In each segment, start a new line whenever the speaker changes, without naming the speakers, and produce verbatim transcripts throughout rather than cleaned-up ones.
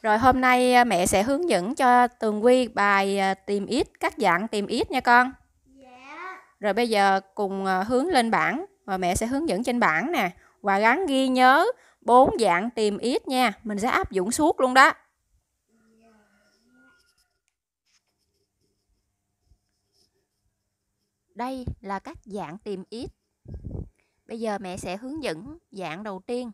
Rồi hôm nay mẹ sẽ hướng dẫn cho Tường Vi bài tìm x, các dạng tìm x nha con.
Dạ.
Rồi bây giờ cùng hướng lên bảng và mẹ sẽ hướng dẫn trên bảng nè. Và gắn ghi nhớ bốn dạng tìm x nha. Mình sẽ áp dụng suốt luôn đó. Đây là các dạng tìm x. Bây giờ mẹ sẽ hướng dẫn dạng đầu tiên.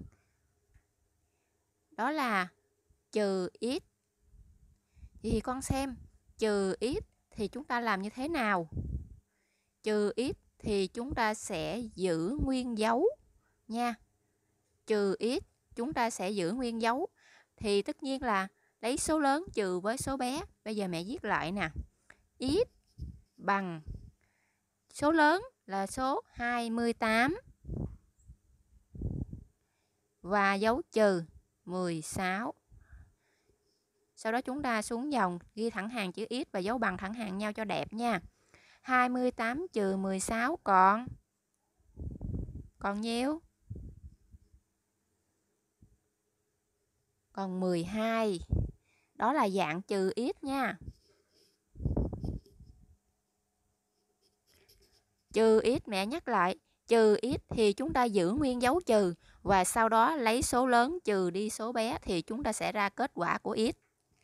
Đó là trừ x. Thì con xem trừ x thì chúng ta làm như thế nào? Trừ x thì chúng ta sẽ giữ nguyên dấu nha. Trừ x chúng ta sẽ giữ nguyên dấu. Thì tất nhiên là lấy số lớn trừ với số bé. Bây giờ mẹ viết lại nè. X bằng số lớn là số hai mươi tám và dấu trừ mười sáu. Sau đó chúng ta xuống dòng ghi thẳng hàng chữ x và dấu bằng thẳng hàng nhau cho đẹp nha. hai mươi tám trừ mười sáu còn còn nhiêu? Còn mười hai. Đó là dạng trừ x nha. Trừ x mẹ nhắc lại, trừ x thì chúng ta giữ nguyên dấu trừ và sau đó lấy số lớn trừ đi số bé thì chúng ta sẽ ra kết quả của x.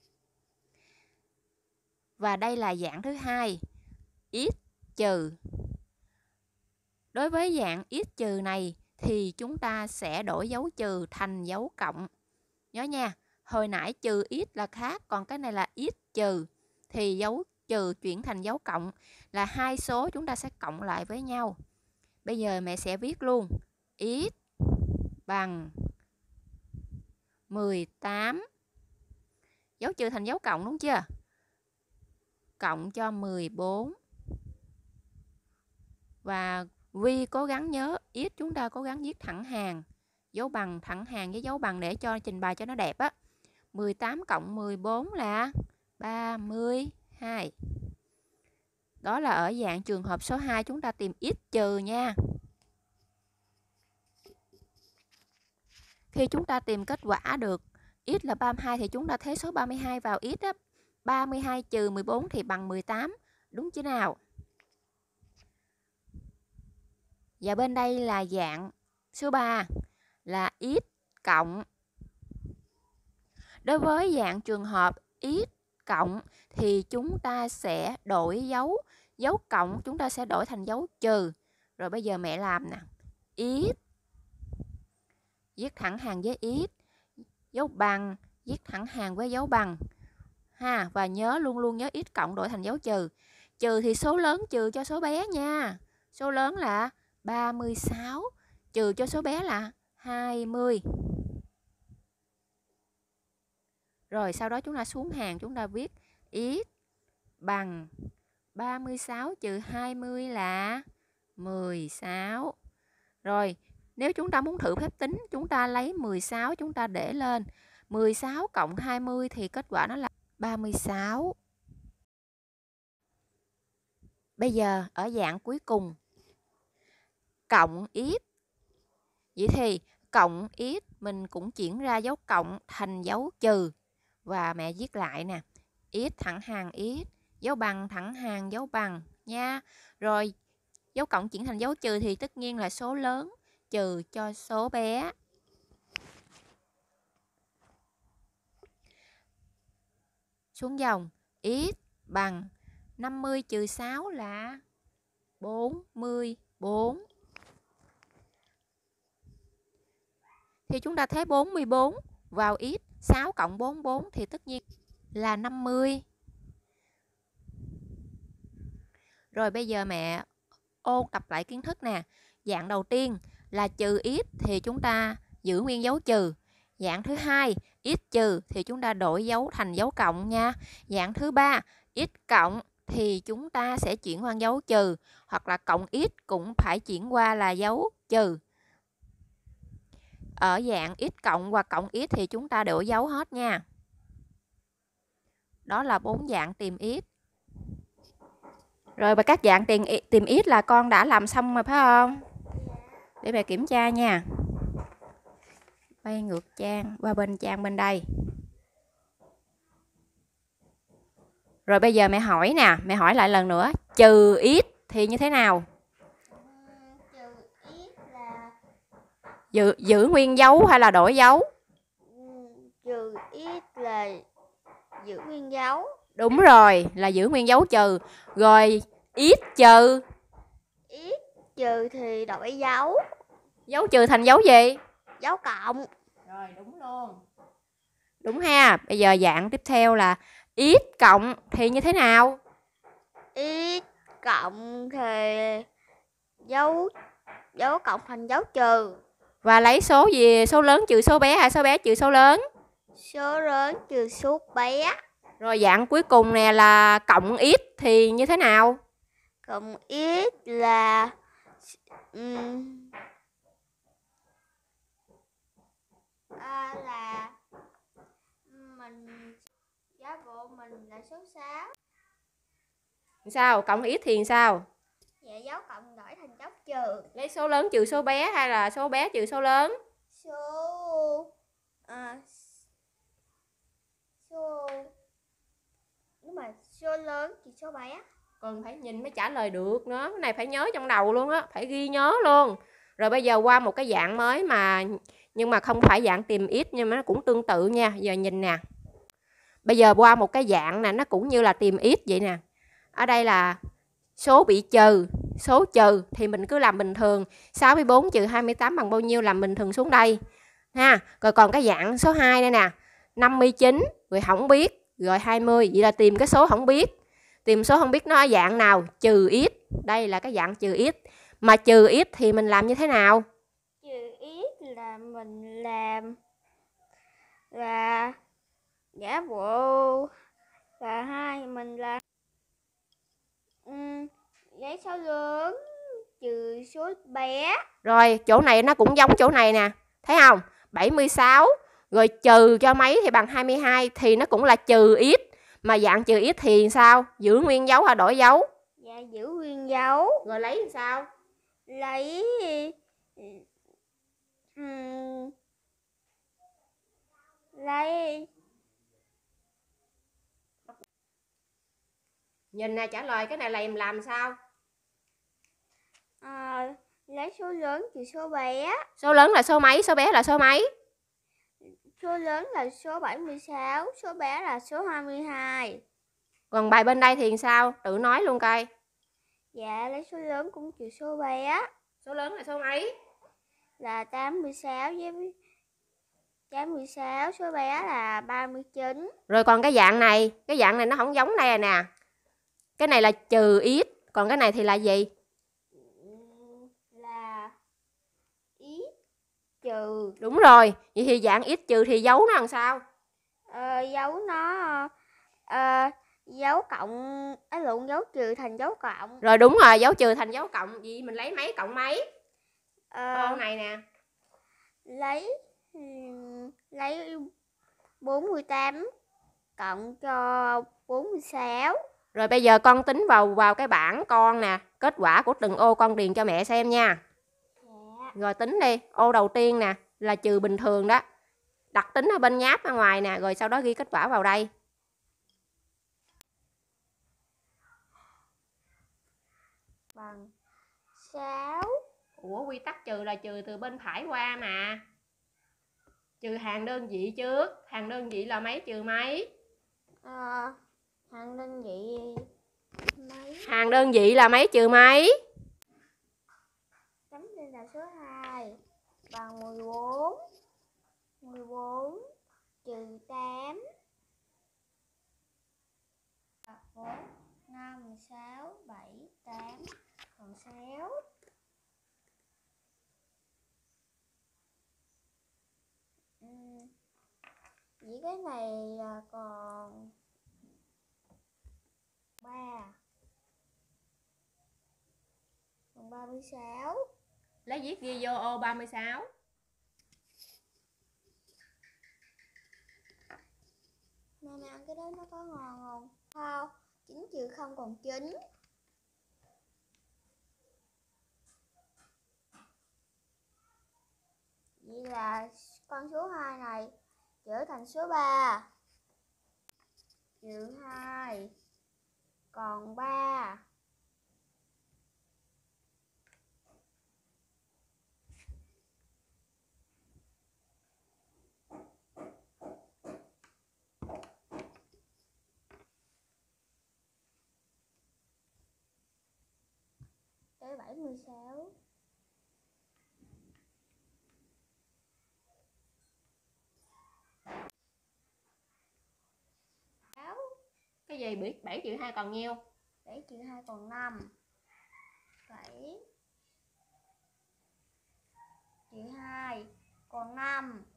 Và đây là dạng thứ hai, x trừ. Đối với dạng x trừ này thì chúng ta sẽ đổi dấu trừ thành dấu cộng. Nhớ nha, hồi nãy trừ x là khác, còn cái này là x trừ. Thì dấu trừ chuyển thành dấu cộng là hai số chúng ta sẽ cộng lại với nhau. Bây giờ mẹ sẽ viết luôn. X bằng mười tám. Dấu trừ thành dấu cộng đúng chưa? Cộng cho mười bốn. Và Vi cố gắng nhớ x chúng ta cố gắng viết thẳng hàng. Dấu bằng thẳng hàng với dấu bằng để cho trình bày cho nó đẹp á. mười tám cộng mười bốn là ba mươi hai. Đó là ở dạng trường hợp số hai chúng ta tìm x trừ nha. Khi chúng ta tìm kết quả được x là ba mươi hai thì chúng ta thế số ba mươi hai vào x á. ba mươi hai trừ mười bốn thì bằng mười tám. Đúng chứ nào? Và bên đây là dạng số ba là x cộng. Đối với dạng trường hợp x cộng thì chúng ta sẽ đổi dấu. Dấu cộng chúng ta sẽ đổi thành dấu trừ. Rồi bây giờ mẹ làm nè. X viết thẳng hàng với x. Dấu bằng viết thẳng hàng với dấu bằng. Ha, và nhớ luôn luôn nhớ x cộng đổi thành dấu trừ. Trừ thì số lớn trừ cho số bé nha. Số lớn là ba mươi sáu. Trừ cho số bé là hai mươi. Rồi sau đó chúng ta xuống hàng chúng ta viết x bằng ba mươi sáu trừ hai mươi là mười sáu. Rồi nếu chúng ta muốn thử phép tính chúng ta lấy mười sáu chúng ta để lên. mười sáu cộng hai mươi thì kết quả nó là ba mươi sáu. Bây giờ ở dạng cuối cùng cộng x. Vậy thì cộng x mình cũng chuyển ra dấu cộng thành dấu trừ. Và mẹ viết lại nè. X thẳng hàng x. Dấu bằng thẳng hàng dấu bằng nha. Rồi dấu cộng chuyển thành dấu trừ thì tất nhiên là số lớn trừ cho số bé. Xuống dòng. X bằng năm mươi trừ sáu là bốn mươi bốn. Thì chúng ta thấy bốn mươi bốn vào x. sáu cộng bốn mươi bốn thì tất nhiên là năm mươi. Rồi bây giờ mẹ ôn tập lại kiến thức nè. Dạng đầu tiên là trừ x thì chúng ta giữ nguyên dấu trừ. Dạng thứ hai x trừ thì chúng ta đổi dấu thành dấu cộng nha. Dạng thứ ba x cộng thì chúng ta sẽ chuyển qua dấu trừ. Hoặc là cộng x cũng phải chuyển qua là dấu trừ. Ở dạng x cộng và cộng x thì chúng ta đổi dấu hết nha. Đó là bốn dạng tìm x. Rồi và các dạng tìm, tìm x là con đã làm xong rồi phải không? Để mẹ kiểm tra nha. Quay ngược trang qua bên trang bên đây. Rồi bây giờ mẹ hỏi nè, mẹ hỏi lại lần nữa. Trừ ít thì như thế nào?
Trừ ít là
Giữ, giữ nguyên dấu hay là đổi dấu?
Trừ ít là giữ nguyên dấu.
Đúng rồi, là giữ nguyên dấu trừ. Rồi ít trừ?
Ít trừ thì đổi dấu.
Dấu trừ thành dấu gì?
Dấu cộng.
Rồi đúng luôn. Đúng ha. Bây giờ dạng tiếp theo là ít cộng thì như thế nào?
Ít cộng thì dấu dấu cộng thành dấu trừ.
Và lấy số gì? Số lớn trừ số bé hay số bé trừ số lớn?
Số lớn trừ số bé.
Rồi dạng cuối cùng nè là cộng ít thì như thế nào?
Cộng ít là um, à, là mình giá bộ mình là số sáu.
Sao? Cộng ít thì sao?
Dạ, dấu cộng đổi thành dấu trừ.
Lấy số lớn trừ số bé hay là số bé trừ số lớn?
Số à, số đúng mà số lớn trừ số bé.
Còn phải nhìn mới trả lời được nữa. Cái này phải nhớ trong đầu luôn á, phải ghi nhớ luôn. Rồi bây giờ qua một cái dạng mới mà nhưng mà không phải dạng tìm ít nhưng mà nó cũng tương tự nha. Giờ nhìn nè. Bây giờ qua một cái dạng nè, nó cũng như là tìm ít vậy nè. Ở đây là số bị trừ, số trừ thì mình cứ làm bình thường. sáu mươi bốn trừ hai mươi tám bằng bao nhiêu làm bình thường xuống đây. Ha, rồi còn cái dạng số hai đây nè. năm mươi chín rồi không biết, rồi hai mươi, vậy là tìm cái số không biết. Tìm số không biết nó ở dạng nào? Trừ ít. Đây là cái dạng trừ ít. Mà trừ ít thì mình làm như thế nào?
Trừ ít là mình làm là giả bộ là hai mình là um, lấy số lớn trừ số bé.
Rồi chỗ này nó cũng giống chỗ này nè. Thấy không? bảy mươi sáu rồi trừ cho mấy thì bằng hai mươi hai thì nó cũng là trừ ít. Mà dạng trừ ít thì sao? Giữ nguyên dấu hay đổi dấu?
Dạ, giữ nguyên dấu.
Rồi lấy làm sao?
Lấy um, lấy
Nhìn nè, trả lời cái này là làm làm sao?
à, lấy số lớn trừ số bé.
Số lớn là số mấy, số bé là số mấy?
Số lớn là số bảy mươi sáu, số bé là số hai mươi hai.
Còn bài bên đây thì sao? Tự nói luôn coi.
Dạ, lấy số lớn cũng trừ số bé.
Số lớn là số mấy?
Là tám mươi sáu với tám mươi sáu, số bé là ba mươi chín.
Rồi còn cái dạng này, cái dạng này nó không giống đây nè. Cái này là trừ ít, còn cái này thì là gì?
Là ít trừ.
Đúng rồi, vậy thì dạng ít trừ thì dấu nó làm sao?
Ờ, dấu nó ờ, dấu cộng ấy lộn dấu trừ thành dấu cộng.
Rồi đúng rồi, dấu trừ thành dấu cộng, vậy mình lấy mấy cộng mấy?
Ờ,
Con này nè.
lấy lấy bốn mươi tám cộng cho bốn mươi sáu.
Rồi bây giờ con tính vào vào cái bảng con nè, kết quả của từng ô con điền cho mẹ xem nha.
Dạ.
Rồi tính đi, ô đầu tiên nè là trừ bình thường đó. Đặt tính ở bên nháp ở ngoài nè, rồi sau đó ghi kết quả vào đây.
Bằng sáu.
Ủa, quy tắc trừ là trừ từ bên phải qua mà. Trừ hàng đơn vị trước. Hàng đơn vị là mấy trừ mấy?
À, hàng đơn vị mấy?
Hàng đơn vị là mấy trừ mấy?
Chấm lên là số hai. Bằng mười bốn. mười bốn trừ tám. bốn, năm, sáu, bảy, tám. Còn sáu. Ừ. Chỉ cái này là còn ba. Còn ba mươi sáu.
Lấy viết ghi vô ô ba mươi sáu.
Mẹ mẹ ăn cái đó nó có ngon không? Không, chín trừ không còn chín. Vậy là con số hai này trở thành số ba. Trừ hai còn ba. Tới bảy mươi sáu.
Cái gì? bảy trừ hai còn nhiêu?
bảy trừ hai còn năm. bảy trừ hai còn năm.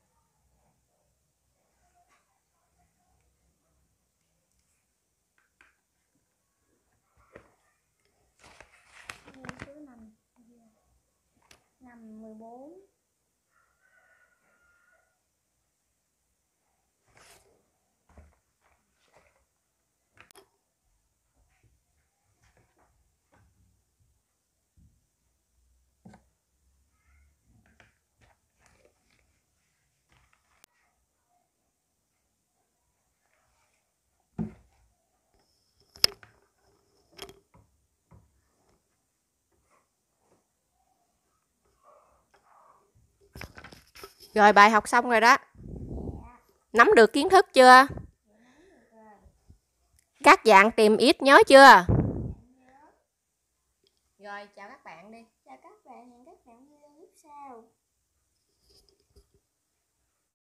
Số năm. năm mười bốn.
Rồi, bài học xong rồi đó. Nắm được kiến thức chưa? Các dạng tìm ít nhớ chưa? Rồi, chào các